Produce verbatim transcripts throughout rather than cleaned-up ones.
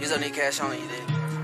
Just don't need cash on you, then.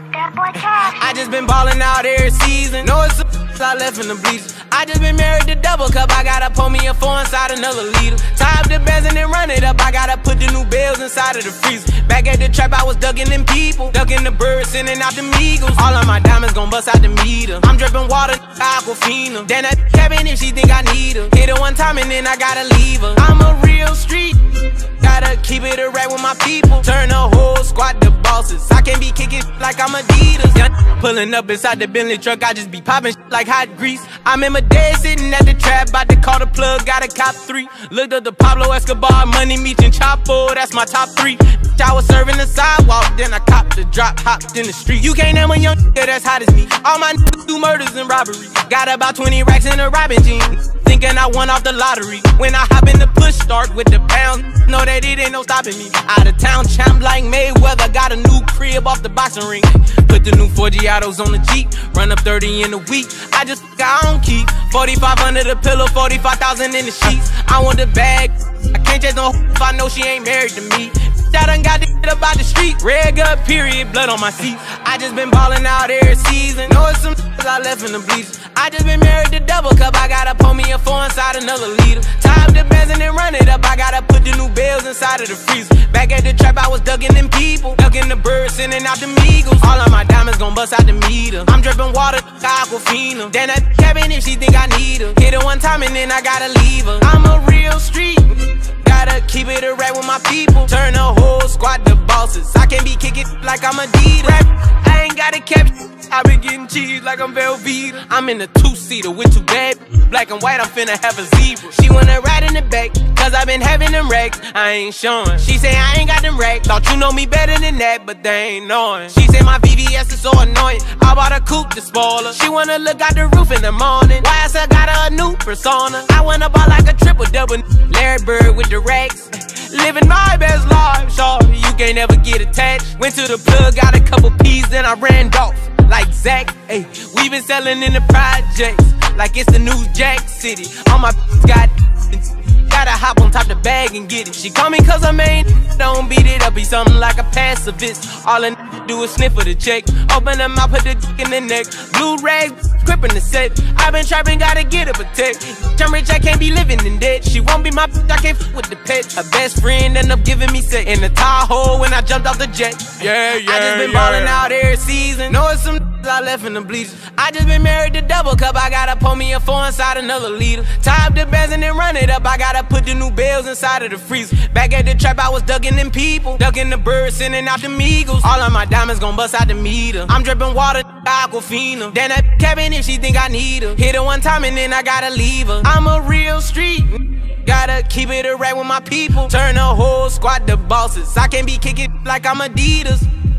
I just been ballin' out every season. Know it's a I left in the bleachers. I just been married to double cup. I gotta pour me a four inside another liter. Tie up the bands and then run it up. I gotta put the new bells inside of the freezer. Back at the trap, I was ducking them people, ducking the birds, sending out the Migos. All of my diamonds gon' bust out the meter. I'm dripping water, Aquafina. Then that cabin if she think I need her. Hit her one time and then I gotta leave her. I'm a real street. Gotta keep it a rap with my people. Turn the whole squad to bosses. I can't be kicking like I'm Adidas. Young pulling up inside the Bentley truck, I just be popping like hot grease. I'm in my day sitting at the trap, about to call the plug, got a cop three. Looked up the Pablo Escobar, Money Meech and Chapo, that's my top three. I was serving the sidewalk, then I copped the drop, hopped in the street. You can't name a young nigga that's hot as me. All my niggas do murders and robbery. Got about twenty racks in a robbing jeans, thinking I won off the lottery. When I hop in the push start with the pound, know that it ain't no stopping me. Out of town champ like Mayweather, got a new crib off the boxing ring. Put the new four Giottos on the Jeep, run up thirty in a week. I just I don't keep forty-five under the pillow, forty-five thousand in the sheets. I want the bag, I can't chase no if I know she ain't married to me. I done got the shit about the street, red gut, period, blood on my seat. I just been ballin' out every season. Know it's some I left in the bleachers. I just been married to double cup. I gotta pour me a four inside another liter. Tie up the bands and then run it up. I gotta put the new bells inside of the freezer. Back at the trap, I was ducking them people, ducking the birds, sending out the Migos. All of my diamonds gon' bust out the meter. I'm dripping water, Aquafina. Then that cabin if she think I need her. Hit her one time and then I gotta leave her. I'm a real street. Gotta keep it a rap with my people. Turn the whole squad to bosses. I can't be kicking like I'm Adidas. I ain't got a cap. I been getting cheese like I'm Velveeta. I'm in a two-seater with two bad black and white, I'm finna have a zebra. She wanna ride in the back, cause I been having them racks. I ain't showing. She say I ain't got them racks. Thought you know me better than that, but they ain't knowing. She say my V V S is so annoying. I bought a coupe to spoil her. She wanna look out the roof in the morning. Why I still got her a new persona. I wanna ball like a triple double. Larry Bird with the racks. Living my best life, shorty, you can't ever get attached. Went to the plug, got a couple P's, then I ran off like Zach. Ayy, we been selling in the projects like it's the new Jack City. All my got gotta hop on top the bag and get it. She call me cause I'm main, don't beat it up, be something like a pacifist. All I do is sniff for the check. Open them out, put the dick in the neck. Blue rags, gripping the set. I been trapping, gotta get a protect. I'm rich, I can't be living in debt. She won't be my bitch, I can't f with the pet. Her best friend end up giving me set in the Tahoe when I jumped off the jet. Yeah, yeah, I just been yeah. ballin' out every season. Know it's some I left in the bleachers. I just been married to double cup. I gotta pour me a four inside another liter. Tie up the bands and then run it up. I gotta put the new bells inside of the freezer. Back at the trap, I was ducking them people, ducking the birds, sending out the Migos. All of my diamonds gon' bust out the meter. I'm dripping water, Aquafina. Then that cabin if she think I need her. Hit her one time and then I gotta leave her. I'm a real street. Gotta keep it a rap with my people. Turn the whole squad to bosses. I can't be kicking like I'm Adidas.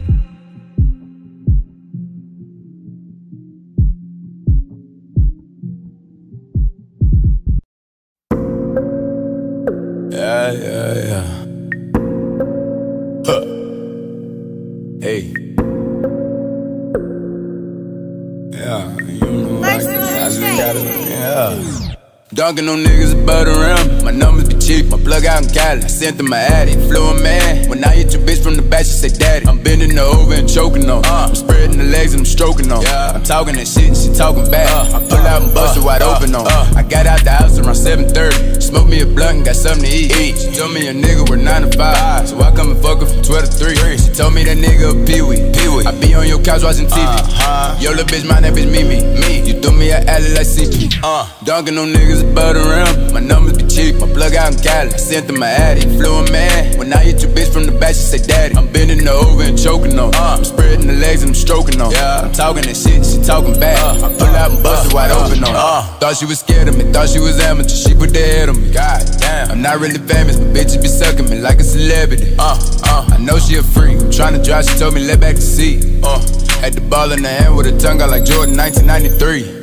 Yeah, yeah, yeah. Huh. Hey. Yeah, you know I, I just gotta, yeah. Dunking on niggas about around. My numbers be cheap, my plug out in Cali. I sent them my addy, flew a man. When I hit your bitch from the back, she say daddy. I'm bending her over and choking on. uh, I'm spreading the legs and I'm stroking on. yeah. I'm talking that shit and she talking back. uh, I pull out and bust her wide uh, open on. uh, I got out the house around seven thirty. Smoked me a blunt and got something to eat. eat. She told me a nigga work nine to five, so I come and fuck her from twelve to three. She told me that nigga a peewee. Pee-wee. I be on your couch watching T V. uh, uh, Yo little bitch, my name is Mimi. Me. You threw me an alley like C P. uh, Dunking on niggas about around. My numbers be cheap, my plug out in Cali. I sent them my addy, flew a man. When I hit your bitch from the back, she say daddy. I'm bending her over and choking on. uh, I'm spreading the legs and I'm stroking on. yeah. I'm talking that shit, she talking back. uh, I pull out and bust her wide uh, open on. uh, Thought she was scared of me, thought she was amateur. She put that head on me. God damn, I'm not really famous, but bitches be sucking me like a celebrity. uh, uh, I know she a freak, I'm trying to drive, she told me let back the seat. uh, Had the ball in the hand with her tongue out like Jordan nineteen ninety-three.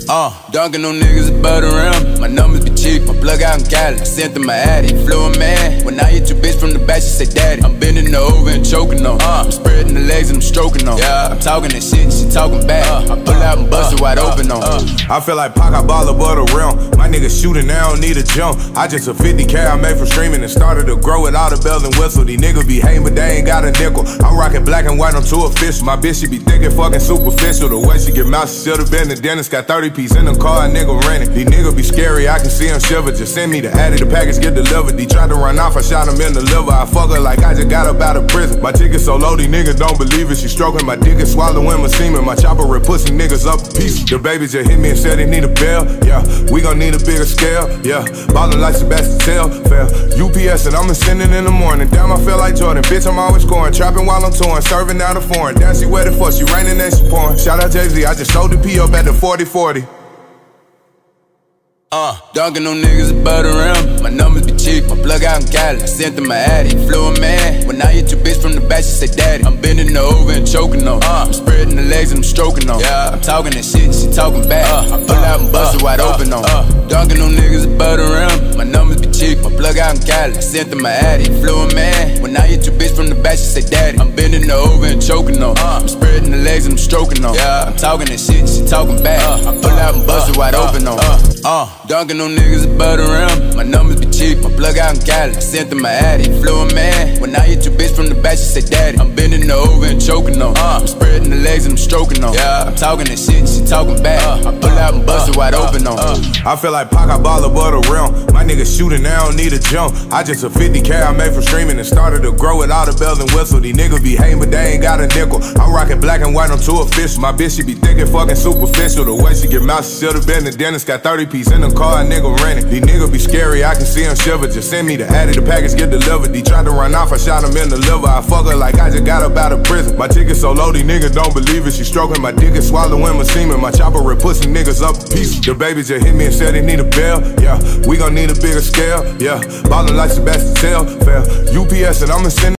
Uh, dunking on niggas above the rim. My numbers be cheap, my plug out in Cali. I sent them my addy, flew a man. When I hit your bitch from the back, she say daddy. I'm bending her over and choking on. Uh, I'm spreading the legs and I'm stroking on. Yeah, I'm talking that shit, she talking back. Uh, I pull out and bust it wide uh, open on. Uh, I feel like Pac, I ball above the rim. My nigga shooting, I don't need a jump. I just a fifty K I made from streaming and started to grow with all the bells and whistles. These niggas be hating, but they ain't got a nickel. I'm rocking black and white, I'm too official. My bitch, she be thick and fucking superficial. The way she get mouth, she should've been the dentist. Got thirty piece in the car, a nigga renting. These niggas be scary, I can see them shiver. Just send me the addy, the package get delivered. He tried to run off, I shot him in the liver. I fuck her like I just got up out of prison. My ticket so low, these niggas don't believe it. She stroking my dick and swallowing my semen. My chopper rip pussy niggas up a piece. The baby just hit me and said he need a bail. Yeah, we gon' need a bigger scale. Yeah, ballin' like Sebastian Tell. Fail. U P S and I'ma send it in the morning. Damn, I feel like Jordan. Bitch, I'm always scoring. Trapping while I'm touring. Serving out of foreign. Damn, she waited for. She raining and she pouring. Shout out Jay-Z. I just sold the P up at the forty forty. Uh, dunking on niggas above the rim. My numbers be cheap, my plug out in Cali. I sent them my addy, flew a man. When I hit your bitch from the back, she say daddy. I'm bending her over and choking on. Uh, I'm spreading the legs and I'm stroking on. Yeah, I'm talking that shit, she talking back. Uh, I pull out and bust it wide uh, open on. Uh, dunking on niggas above the rim. My numbers be cheap, my plug out in Cali. I sent them my addy, flew a man. When I hit your bitch from the back, she say daddy. I'm bending her over and choking on. Uh, I'm spreading the legs and I'm stroking on. Yeah, I'm talking that shit, she talking back. Uh, I pull out and bust it wide uh, open on. Uh, uh, dunking on niggas above the rim. My numbers be cheap, my plug out in Cali. I sent them my addy, flew a man. When I hit your bitch from the back, she say daddy. I'm bending her over and choking on. Uh, I'm spreading the legs and I'm stroking on. Yeah, I'm talking that shit, she talking back. Uh, I pull out and bust it wide uh, open on. Uh, I feel like Pac, I ball above the rim. My nigga shooting, I don't need a jump. I just a fifty K I made from streaming and started to grow with all the bells and whistles. These niggas be hating, but they ain't got a nickel. I'm rocking black and white, I'm too official. My bitch, she be thick and fucking superficial. The way she get mouth, she should've been the dentist. Got thirty piece in the car, a nigga renting. These niggas be scary, I can see them shiver. Just send me the addy, the package get delivered. He tried to run off, I shot him in the liver. I fuck her like I just got up out of prison. My ticket so low, these niggas don't believe it. She stroking my dick and swallowing my semen. My chopper rip pussy niggas up a piece. The baby just hit me and said he need a bail. Yeah, we gon' need a bigger scale. Yeah, ballin' like Sebastian Tell. Fail. U P S and I'ma send